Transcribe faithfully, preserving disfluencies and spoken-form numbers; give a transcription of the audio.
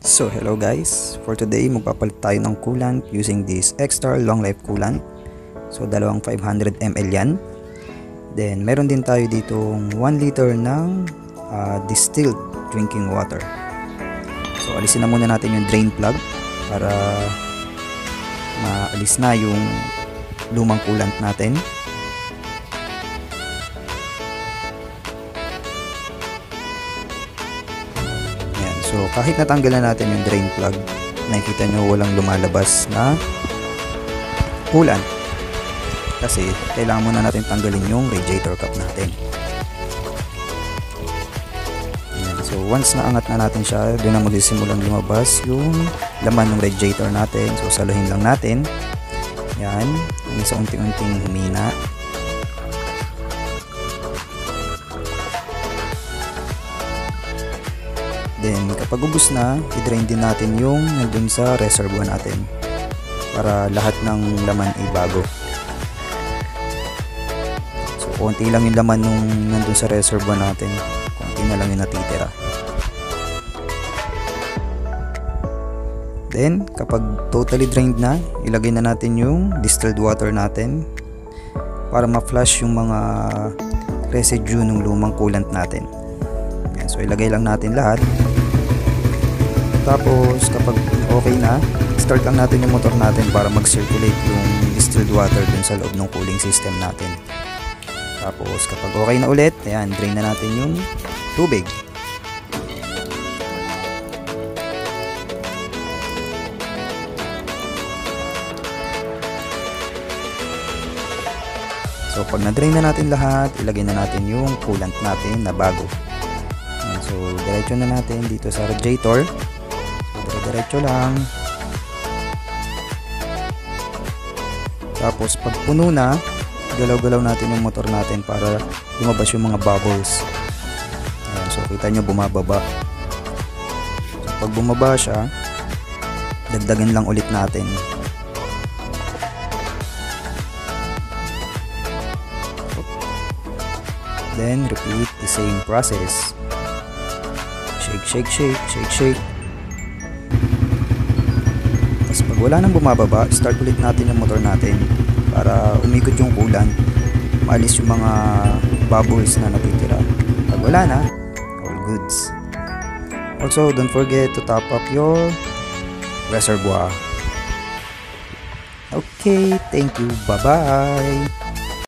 So hello guys, for today magpapalit tayo ng coolant using this X-Star Long Life Coolant. So dalawang five hundred milliliters yan. Then meron din tayo ditong one liter ng uh, distilled drinking water. So alisin na muna natin yung drain plug para maalis na yung lumang coolant natin. So kahit natanggalan natin yung drain plug, nakikita nyo walang lumalabas na coolant kasi kailangan muna natin tanggalin yung radiator cap natin. Ayan. So once naangat na natin siya, doon na magsisimulang lumabas yung laman ng radiator natin. So saluhin lang natin. Yan, hanggang sa unti-unting humina. Then kapag ubos na, i-drain din natin yung nandun sa reservoir natin para lahat ng laman ay bago. So konti lang yung laman nung nandun sa reservoir natin, konti na lang yung natitira. Then kapag totally drained na, ilagay na natin yung distilled water natin para ma-flush yung mga residue ng lumang coolant natin. Yan, so ilagay lang natin lahat. Tapos kapag okay na, start lang natin yung motor natin para mag-circulate yung distilled water dun sa loob ng cooling system natin. Tapos kapag okay na ulit, ayan, drain na natin yung tubig. So pag na-drain na natin lahat, ilagay na natin yung coolant natin na bago. Ayan, so diretso na natin dito sa radiator. Diretso lang. Tapos pag puno na, galaw-galaw natin yung motor natin para lumabas yung mga bubbles. Ayan, so kita nyo bumababa. So pag bumaba siya, dagdagan lang ulit natin. Then repeat the same process. Shake, shake, shake, shake, shake. Tapos pag wala nang bumababa, start ulit natin yung motor natin para umikot yung coolant, maalis yung mga bubbles na natitira. Pag wala na, all goods. Also, don't forget to top up your reservoir. Okay, thank you, bye bye.